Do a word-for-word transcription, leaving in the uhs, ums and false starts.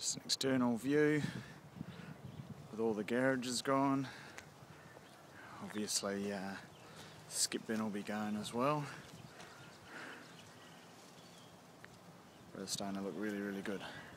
Just an external view with all the garages gone. Obviously uh, skip bin will be going as well. But it's starting to look really, really good.